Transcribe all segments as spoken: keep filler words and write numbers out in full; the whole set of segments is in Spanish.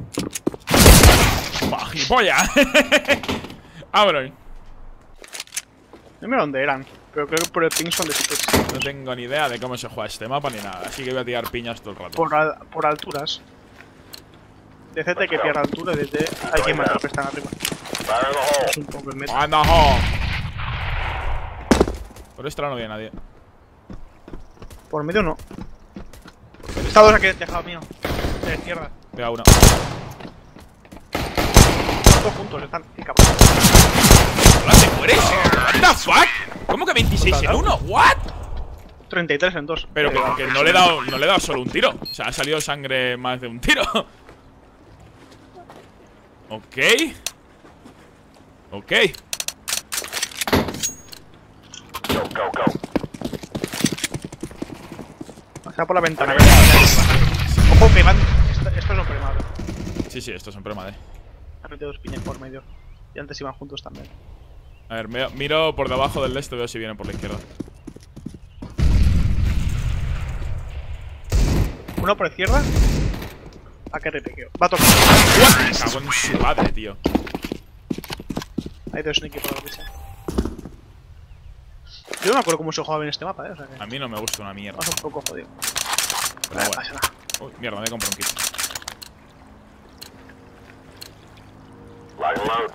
¡Gilipollas! Vámonos. No me dónde eran, pero creo que por el ping son de sitios. No tengo ni idea de cómo se juega este mapa ni nada, así que voy a tirar piñas todo el rato. Por, al, por alturas. De Z hay que tirar altura y desde hay que matar los que están arriba. Es un poco el meta. ¡Anda, jo! Por este lado no viene nadie. Por medio no. Está dos aquí dejado mío. De izquierda. Pega uno. Todos juntos están. ¡Qué cabrón! ¡Hola, te mueres! ¿What the fuck? ¿Cómo que veintiséis en uno? ¿What? treinta y tres en dos. Pero que, que no le he dado, no le he dado solo un tiro. O sea, ha salido sangre más de un tiro. Ok. Ok. Go, go, go. O sea, por la ventana. Ojo que van. Esto, esto es un premado. Sí, sí, estos son premadre. Ha metido dos piñas por medio. Y antes iban juntos también. A ver, me- miro por debajo del este, veo si vienen por la izquierda. Uno por izquierda. A que repequeo. Va a tocar. Me cago en su madre, tío. Hay dos sneaky por la derecha. Yo no me acuerdo cómo se jugaba bien este mapa, eh. O sea que. A mí no me gusta una mierda. Vas un poco jodido. Pero No bueno. pasa nada. Uy, mierda, me he comprado un kit. Lock and load.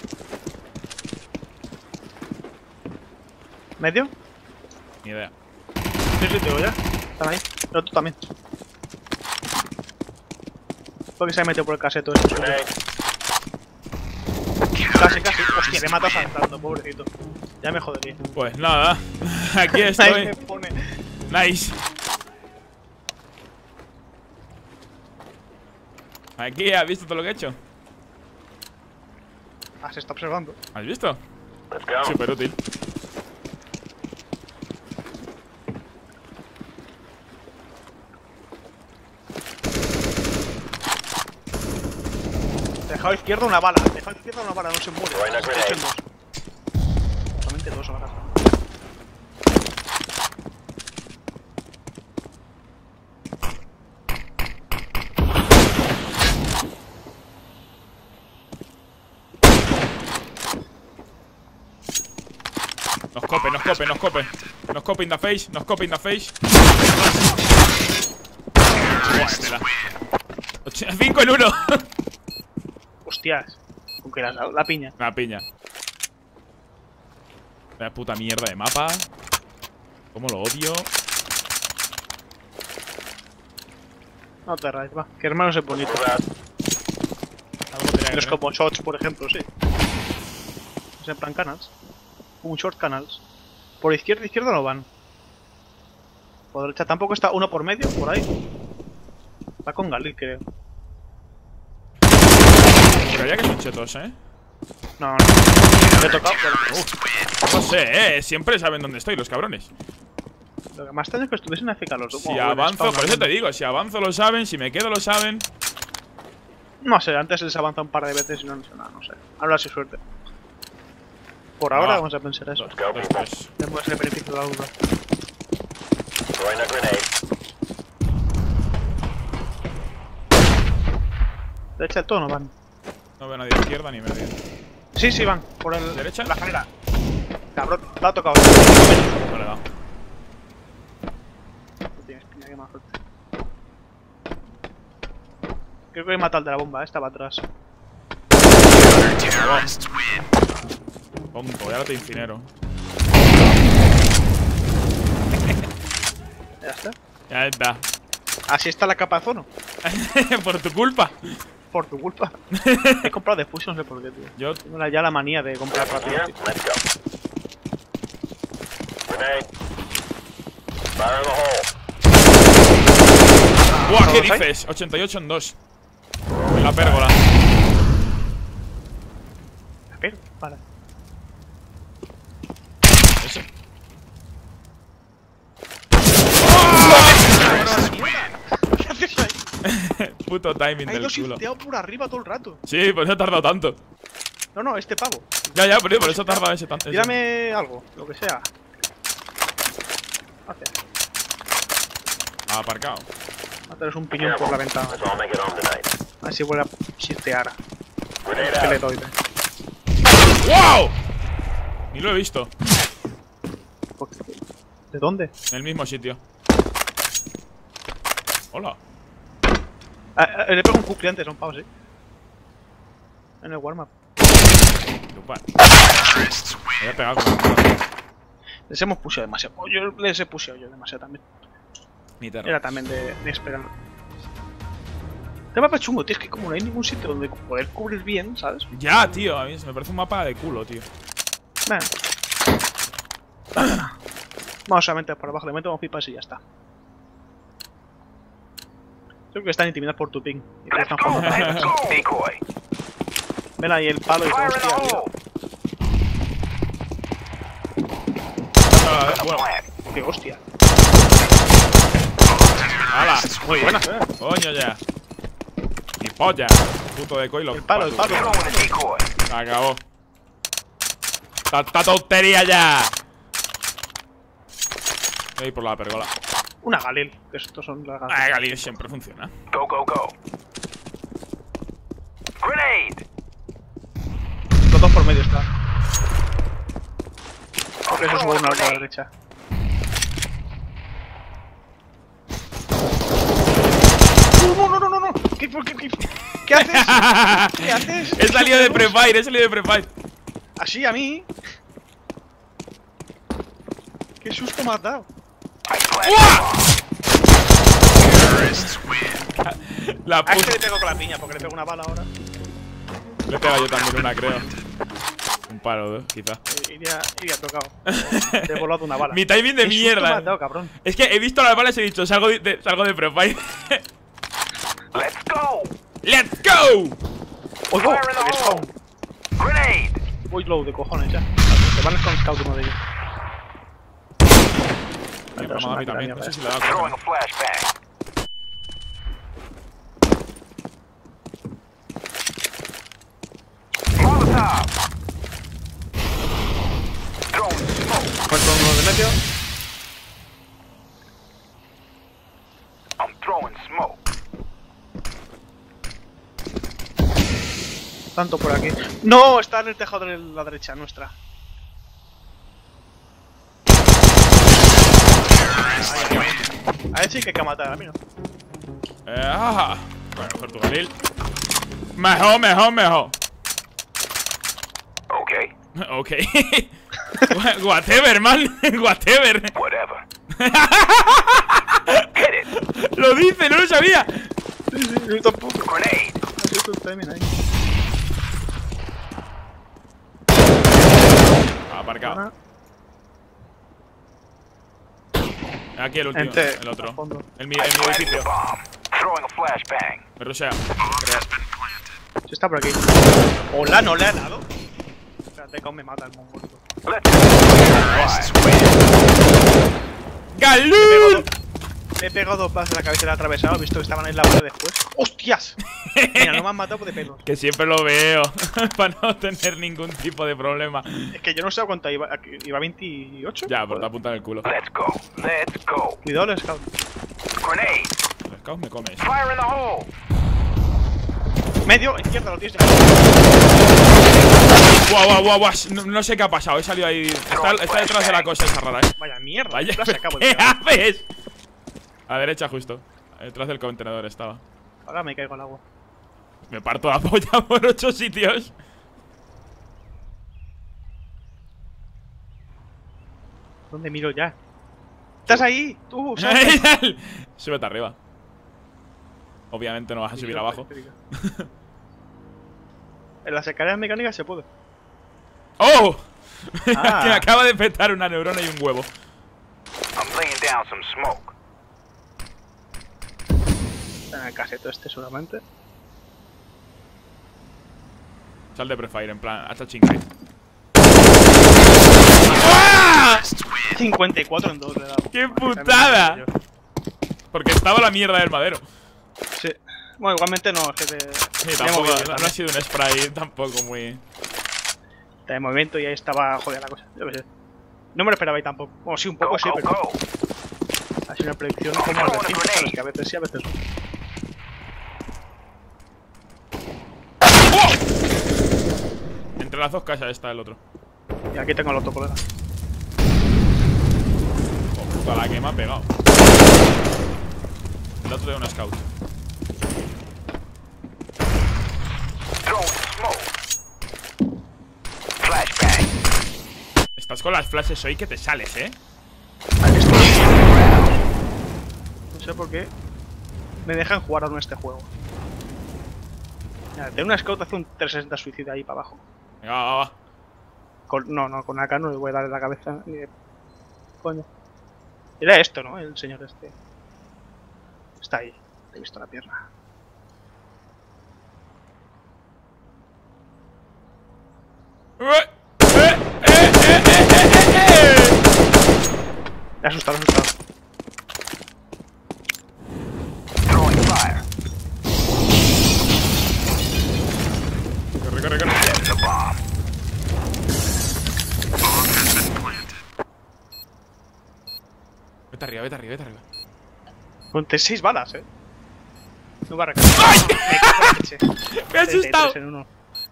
¿Medio? Ni idea. Sí, sí, te digo ya. Están ahí. Pero tú también. Porque se ha metido por el caseto este. Grenade. Casi, casi. Hostia, me he matado saltando, pobrecito. Ya me jodería. Pues nada. Aquí Ahí estoy. me pone. Nice. Aquí, ¿has visto todo lo que he hecho? Ah, se está observando. ¿Has visto? Let's go. Súper útil. Dejado a izquierda una bala. Dejado a izquierda una bala, no se muere. Buena Se grenade. echan dos. Solamente dos balas. Nos cope, nos cope, nos cope. Nos cope in the face, nos cope in the face. cinco en uno. Hostias. ¿Con qué le has dado? La piña. La piña. La puta mierda de mapa. Cómo lo odio. No te rayes, va. Que hermano es bonito. Move out. Algo tenía que No es tener. como shots, por ejemplo, sí. Es en plan canals. Un short canals. Por izquierda, izquierda no van. Por derecha tampoco está uno por medio, por ahí. Va con Galil, creo. Juraría que son chetos, ¿eh? No, no. Me he tocado, pero. Uf, no sé, ¿eh? Siempre saben dónde estoy, los cabrones. Lo que más extraño es que estuviesen F K los dos. Si como avanzo, buen por eso spawn, te digo, si avanzo lo saben, si me quedo lo saben. No sé, antes les avanza un par de veces y no han hecho nada, no sé. Ahora sí suerte. Por ahora Ah. vamos a pensar eso. Let's go, Dos, people. tres. Tenemos el beneficio de la duda. Throwing a grenade. Derecha del todo no van. No veo a nadie de izquierda ni media. Sí, sí, van. Por el. ¿Derecha? La escalera. Cabrón, te ha tocado. No le he dado. No tienes piña, que más fuerte. Creo que he matado al de la bomba, eh, estaba atrás. Tonto, y ahora te incinero. Ya está. Ya está. Así está la capa de zono. Por tu culpa. Por tu culpa. He comprado de fusion, no sé por qué, tío. Yo. Tengo la- ya la manía de comprar rápido. Here, tío. let's go. Grenade. Fire in the hole. Buah, ¿qué ¿Todos ahí? dices? ochenta y ocho en dos. En la pérgola. Pero, vale. Eso. ¿Qué haces ahí? Puto timing Hay del dos culo. insteados por arriba todo el rato. Sí, por eso ha tardado tanto. No, no, este pavo. Ya, ya, pero por eso ha tardado ese tanto. ese- Tírame algo, lo que sea. Gracias. Ha aparcado. Va a tener un piñón por la ventana. Let's all make it home tonight. A ver si vuelve a shiftear. Grenade Que le out. doy. ¡Wow! Ni lo he visto. ¿De dónde? En el mismo sitio. Hola. Ah, ah, le pego un cucli antes a un pavo, sí. En el warm-up. Lupa. Me voy a pegar con la mano. Les hemos pusheado demasiado. Oh, yo les he pusheado yo demasiado también. Ni terror. Era también de, de esperar. Este mapa es chungo, tío. Es que como no hay ningún sitio donde poder cubrir bien, ¿sabes? Ya, tío. A mí me parece un mapa de culo, tío. Bueno. Vamos solamente por abajo. Le metemos pipas y ya está. Creo que están intimidados por tu ping. Y que Let's están go. jugando. Let's go. Decoy. Ven ahí el palo y Fire te in the hostia, tío. hole. Ah, bueno. Plant. ¡Qué hostia! ¡Hala! Muy buena, eh. Coño ya. Mi polla. Puto de coilo. El palo, el palo. Throwing a decoy. Se acabó. ¡Tanta tontería ya! Voy a ir por la pergola. Una Galil, que estos son las Galil. Ah, Galil siempre funciona. Go, go, go. Grenade. Los dos por medio está. Porque eso sube una a la derecha. No, no, no, no, no. ¿Qué, qué, qué, qué haces? ¿Qué haces? He salido de prefire, he salido de prefire. Así a mí. Qué susto me has dado. I planted. La A este puta. le pego con la piña porque le pego una bala ahora. Le pega yo también una, creo. Un palo, ¿eh? Quizá. Eh, Iría, iría tocado. Te he volado una bala. Mi timing de ¿Qué susto me mierda. has dado, cabrón? Es que he visto las balas y he dicho, salgo de, de- salgo de prefire. Let's go. ¡Let's go! ¡Oigo! Fire in the El hole. spawn. Grenade. Voy low de cojones ya. Se van con scout uno de ellos. Me ha llamado a mí también. No sé si le da Throwing cuenta. a flashbang. Molotov. Throwing smoke. Muerto uno de medio. I'm throwing smoke. Tanto por aquí. ¡No! Está en el tejado de la derecha nuestra. Ahí, ahí. A él sí que hay que matar, a mí no. Eh, ah. Bueno, mejor tu Galil. Mejor, mejor, mejor. Okay. Ok. Whatever, man. Whatever. Whatever. Hit it. Lo dice, no lo sabía. Sí, sí, yo tampoco. Grenade. Ha sido el timing ahí. Aparcado. Ahora, Aquí el último. Ente, El otro. al fondo. El mi, el mi Planting edificio. the bomb. Throwing a flashbang. Me rushea. sí está por aquí. Hola, no le ha dado. Espérate que aún me mata el mongol. Let's go. ¡Galul! Me he pegado dos balas en la cabeza y la he atravesado. He visto que estaban ahí en la bola después. ¡Hostias! Mira, no me han matado de pelos. Que siempre lo veo. Para no tener ningún tipo de problema. Es que yo no sé a cuánto iba. ¿Aquí ¿Iba veintiocho? Ya, pero te apunta en el culo. Let's go. Let's go. Cuidado el scout. Grenade. El caos me comes. Fire in the hole. Medio, izquierda, lo tienes. Guau, guau, guau, guau. No, no sé qué ha pasado. He salido ahí. Está, está detrás de la cosa esa rara, eh. Vaya mierda. Vaya, ya se acabó ¿qué el pegar. haces? A la derecha, justo. Detrás del contenedor estaba. Ahora me caigo al agua. Me parto la polla por ocho sitios. ¿Dónde miro ya? ¿Estás ahí? Tú, ¿sabes? Súbete arriba. Obviamente no vas a subir abajo. En las escaleras mecánicas se puede. ¡Oh! Ah. Que me acaba de petar una neurona y un huevo. I'm laying down some smoke. Está en el caseto este seguramente. Sal de prefire, en plan, hasta chingay. ¡Ah! cincuenta y cuatro en dos le he dado. ¡Qué putada! Porque estaba la mierda del madero. Sí. Bueno, igualmente no, es que de, Sí, de tampoco, movimiento, no, no ha sido un spray tampoco muy... de movimiento y ahí estaba jodida la cosa. Yo qué sé. No me lo esperaba ahí tampoco. Bueno, sí, un poco Go, sí, go, pero go. ha sido una predicción como al decir, ¿sabes? Que a veces sí, a veces no. entre las dos casas está el otro. Y aquí tengo el otro colega. Oh, puta la que me ha pegado. El otro de una scout. Throwing smoke. Flashbang. Estás con las flashes hoy que te sales, ¿eh? Aquí estoy. No sé por qué me dejan jugar aún este juego. Mira, tengo una scout hace un trescientos sesenta suicida ahí para abajo. Venga, va, va. Con, no, no, con A K no le voy a dar en la cabeza ni de coño. Era esto, ¿no? El señor este. Está ahí. Te he visto la pierna. ¡Eh! ¡Eh! ¡Eh! ¡Eh! ¡Eh! ¡Eh! ¡Eh! Me he asustado, me he asustado. Throwing fire. Corre, corre, corre. Setting the bomb. Vete arriba, vete arriba, vete arriba. Conté seis balas, eh. No va a recargar. ¡Ay! Me cago en la leche. Me he asustado. treinta y tres en uno.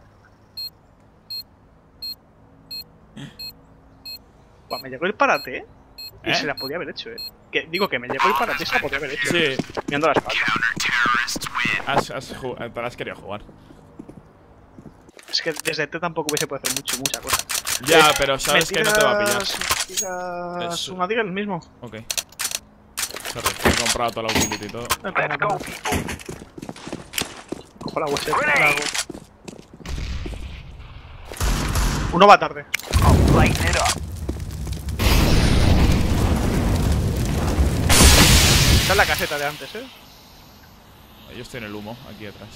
Buah, me llegó el parate, eh. Y ¿Eh? se la podía haber hecho, eh. Que, digo que me llegó el parate y se la podía haber hecho. Sí. Mirando la espalda. Has, has jug- te la has querido jugar. Es que desde T tampoco hubiese podido hacer mucho, mucha cosa. Ya, Eh, pero sabes ¿me que no te va a pillar. tiras- me tiras Eso. una diga el mismo. Ok. Sorry, he comprado toda la utility y todo. No tengo Let's nada. go, people. Cojo la huesa. Grenade. Uno va tarde. I'm lighting it up. Está en la caseta de antes, eh. Yo estoy en el humo, aquí detrás.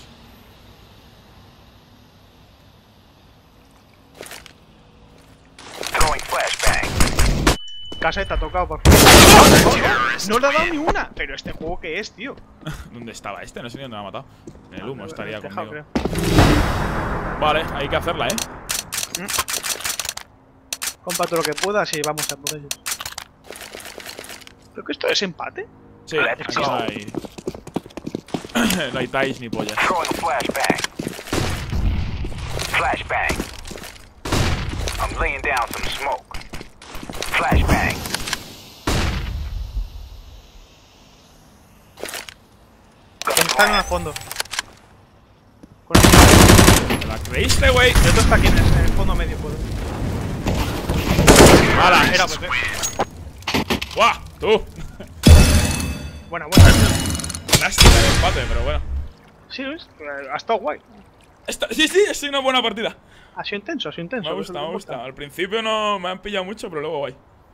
Throwing flashbang. Caseta tocado por favor. No le ha dado ni una. Pero este juego qué es, tío. ¿Dónde estaba este? No sé ni dónde me ha matado. En el humo En el estaría tejado, conmigo. creo. Vale, hay que hacerla, ¿eh? Compa todo lo que puedas y vamos a por ellos. Creo que esto es empate. Sí, Let's aquí go. no hay... no hay ties ni pollas. Throwing flashbang. Flashbang. I'm laying down some smoke. Flashbang. Got a Están en el plan. fondo. Con el... ¿Te la creíste, güey? Y otro está aquí en el, en el fondo medio, puedo. ¡Hala! Era, pues, eh. ¡Guau! ¡Tú! Buena, buena. Lástima el empate, pero bueno. Sí, ¿ves? Eh, Ha estado guay. Esta- sí, sí, ha sido una buena partida. Ha sido intenso, ha sido intenso. Me eso es gusta, lo me que gusta. importa. Al principio no me han pillado mucho, pero luego guay.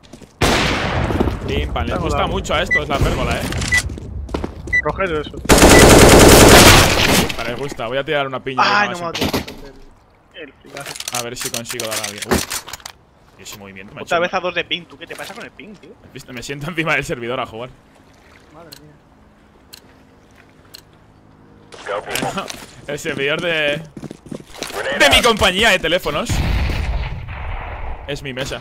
Pim, pam, les Tengo gusta la- mucho a estos la pérgola, eh. Rogelio, eso. Les gusta, voy a tirar una piña. Ay, y no me ha más dado tiempo el, el frigazo. a ver si consigo dar a alguien. Uy. Y ese movimiento me ha Otra hecho- vez a dos de ping. ¿Tú qué te pasa con el ping, tío? ¿Viste? Me siento encima del servidor a jugar. Madre mía. Go, people. El servidor de. Grenade de mi out. compañía de teléfonos. Es mi mesa.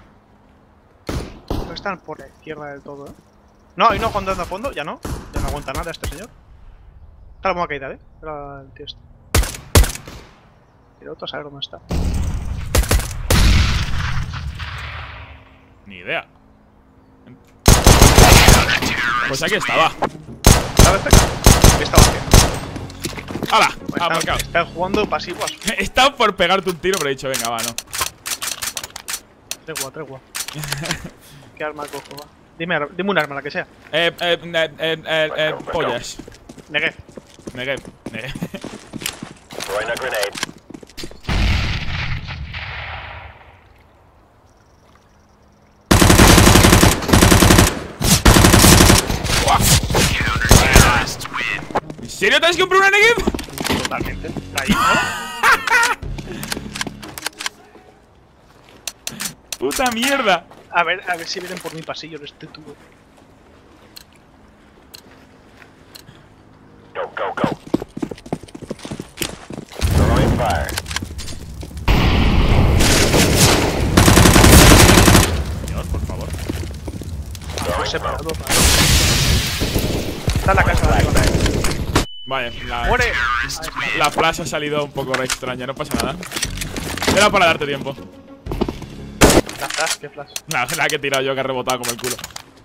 No están por la izquierda del todo, ¿eh? No, y no, cuando anda a fondo, ya no. Ya no aguanta nada este señor. Está la bomba caída, ¿eh? Era el tío este. Y el otro a saber dónde está. Ni idea. Pues aquí estaba. ¿Sabes? ¿Qué estaba haciendo? ¡Hala! Ha Están, marcado. están jugando pasivo a su... He estado por pegarte un tiro, pero he dicho, venga, va, no. Tregua, tregua. ¿Qué arma cojo, va? Dime, ar- dime un arma, la que sea. Eh, eh, eh, eh, eh, eh, pollas. Negué. Negué, negué. Throwing a grenade. ¿En serio te has comprado una Negev? Totalmente. Está ahí, ¿no? ¡Puta mierda! A ver, a ver si vienen por mi pasillo en este tubo. Go, go, go. Throwing fire. Señor, por favor. Pues separado, vale. Está en la casa de arriba. Vale, la, ¡Muere! Ahí está. la flash ha salido un poco extraña, no pasa nada. Era para darte tiempo. La flash, qué flash. Nah, la que he tirado yo que ha rebotado como el culo.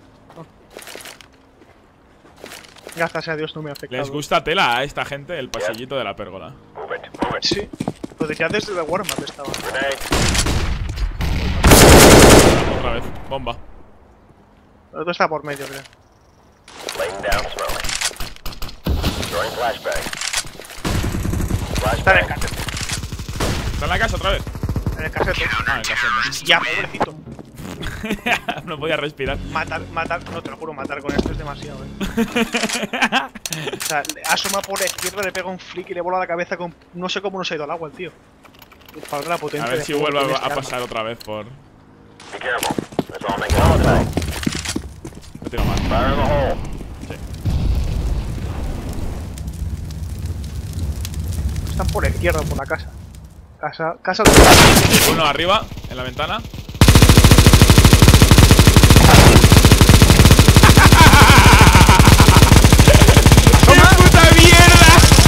Gracias a Dios no me ha afectado. Les gusta tela a esta gente el pasillito de la pérgola. Move it. Move it. Sí. Pues decía desde el warm-up estaba. Grenade. Otra vez, bomba. El otro está por medio, creo. Laying down smoke. Throwing flashbang. Está en el Flashbang. casete. ¿Está en la casa otra vez? En el casete. Ah, en el casete. Ya, pobrecito. No podía respirar. Matar, matar, no te lo juro, matar con esto es demasiado, eh. O sea, le asoma por la izquierda, le pega un flick y le vuela la cabeza con. No sé cómo no se ha ido al agua el tío. Para la potencia. A ver de si juego vuelve que tiene a, a este pasar otra vez por. Be careful. That's all making all tonight. Me tiro más. Fire in the hole. Sí. arma. Están por la izquierda, por la casa. Casa. Casa. Uno arriba, en la ventana. ¡Qué puta mierda!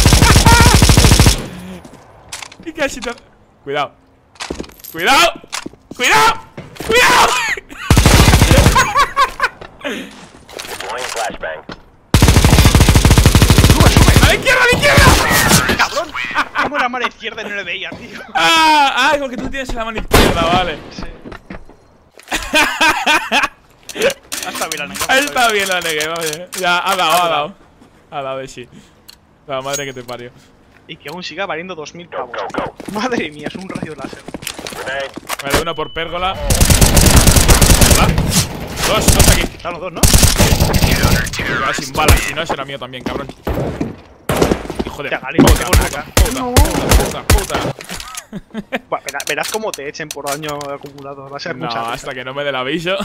Y casi te... Cuidado. Cuidado. Cuidado. Cuidado. Deploying flashbang. A la izquierda, a la izquierda. ¡Cabrón! ¿Cómo la mano izquierda y no le veía, tío? Ah, ah, porque tú tienes la mano izquierda, vale. Sí. Ah, está bien la negra. Ahí está bien la negue, vale. Ya, ha dado, ha dado. Ha dado de sí. La madre que te parió. Y que aún siga valiendo dos mil Go, pavos. go, go. Madre mía, es un rayo láser. Grenade. Vale, uno por pérgola. ¿Verdad? Dos, dos aquí. Están los dos, ¿no? Me quedaba sin balas, si no, ese era mío también, cabrón. Hijo de Te puta, agarré, te puta, pongo puta, acá. puta, No. puta, puta. Buah, verás, verás cómo te echen por daño acumulado. Va a ser No, mucha hasta que no me dé el aviso.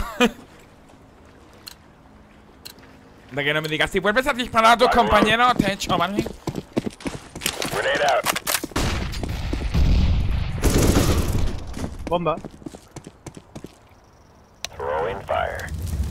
De que no me digas, si vuelves a disparar a tus compañeros, te he hecho, ¿vale? Grenade out. bomba. Throwing fire.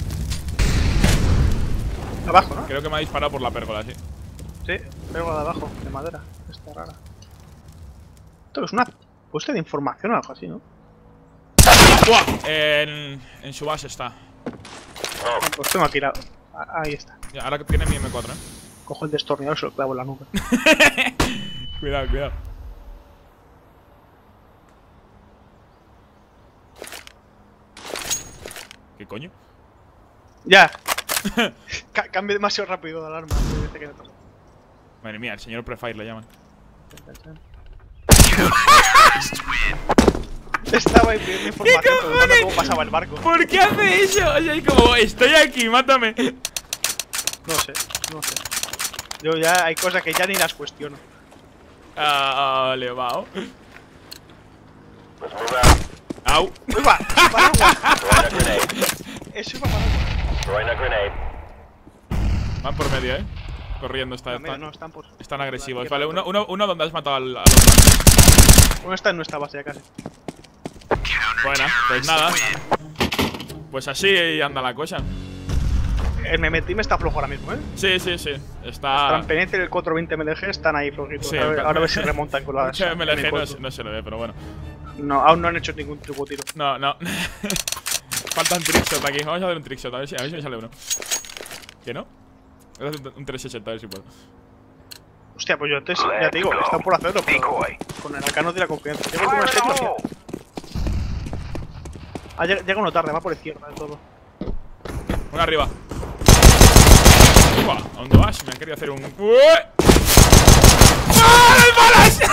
Abajo, ¿no? Creo que me ha disparado por la pérgola, sí. Sí, pego de abajo, de madera. Está rara. Esto es una puesta de información o algo así, ¿no? ¡Buah! En, en su base está. Smoke. Pues tengo aquí la... Ah, ahí está. Ya, ahora que tiene mi eme cuatro, ¿eh? Cojo el destornillador y se lo clavo en la nuca. Cuidado, cuidado. ¿Qué coño? ¡Ya! Ca cambio demasiado rápido de alarma. Me dice que no toca. Madre mía, el señor Prefire le llaman. Estaba ahí pidiendo información, ¿Qué preguntando cojones? cómo pasaba el barco. ¿Por qué hace eso? O sea, es como, estoy aquí, mátame. No sé, no sé. Yo ya hay cosas que ya ni las cuestiono. Ah, vale, va. Let's move out. Au. ¡Uy, va! ¡Paraguas! Throwing a grenade. Eso iba paraguas. Throwing a grenade. Van por medio, eh. Corriendo, está, No, mira, están, no, están por... están agresivos. la Vale, izquierda. uno, uno, uno donde has matado al, al otro. Uno está en nuestra base ya casi. Buena, pues nada. Pues así anda la cosa. El Meme Team está flojo ahora mismo, ¿eh? Sí, sí, sí. Está. Trampenete y el cuatrocientos veinte M L G están ahí flojitos. Sí, ahora, pero- ahora a ver si remontan con las... Mucho M L G no, con el se- no se le ve, pero bueno. No, aún no han hecho ningún truco tiro. No, no. Faltan trickshot aquí. Vamos a hacer un trickshot, a ver si, a ver si me sale uno. ¿Qué no? Voy a hacer un trescientos sesenta, a ver si puedo. Hostia, pues yo antes, ya te digo, están por hacerlo, pero Decoy. con el acá no tiene confianza. Llega con Fire una in the estatua, hole. ah, llega, llega uno tarde, va por izquierda de todo. Uno arriba. Upa, ¿a dónde vas? Me han querido hacer un. ¡Ué! ¡Ah, las balas!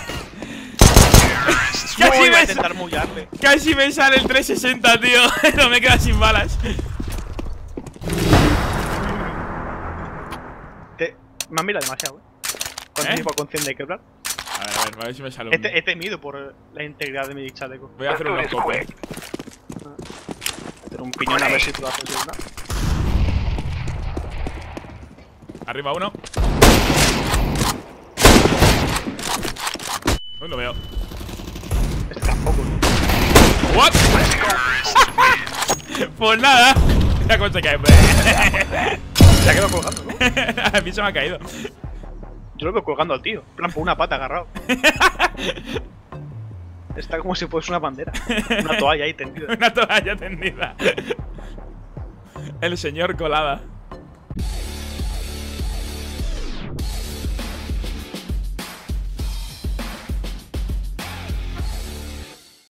No, Casi iba a me, intentar mullarle. casi me sale el trescientos sesenta, tío. No me queda sin balas. Te... Me han mirado demasiado, eh. ¿Cuánto ¿Eh? tiempo con cien de quebrar? A ver, a ver, a ver si me sale He, un. te- he temido por la integridad de mi chaleco. Voy a hacer un scope. Meter un piñón a ver si tú lo haces bien, ¿no? Arriba uno. Uy, lo veo. Este tampoco, ¿no? ¿What? Pues nada. Mira cómo se cae. Se ha quedado colgando, ¿no? A mí se me ha caído. Yo lo veo colgando al tío. En plan, por una pata agarrado. Está como si fuese una bandera. Una toalla ahí tendida. Una toalla tendida. El señor colada.